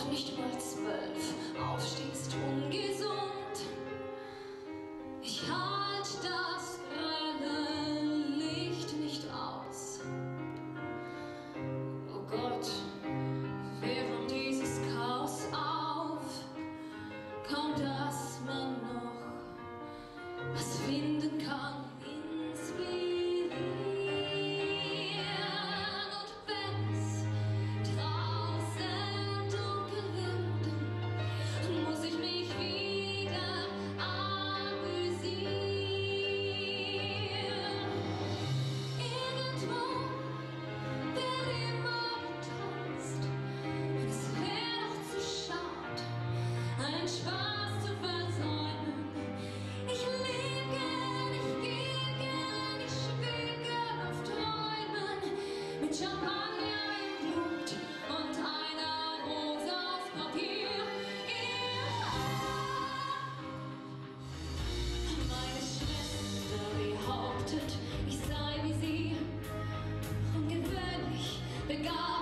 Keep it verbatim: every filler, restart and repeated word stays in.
nicht mal zwölf, aufstehst ungesund. Ich halt das grelle Licht nicht aus. Oh Gott, während dieses Chaos auf, kaum dass man noch was finden kann, inspirieren. Und wenn's draußen dunkel wird, muss ich mich wieder amüsieren. Irgendwo wird immer getanzt, und es wär doch zu schad, einen Spaß zu versäumen. Ich leb gern, ich geh gern, ich schweb gern auf Träumen, mit Champagner im Blut und einer Rose auf Papier. Ja. Meine Schwester behauptet, ich sei wie sie, ungewöhnlich begabt.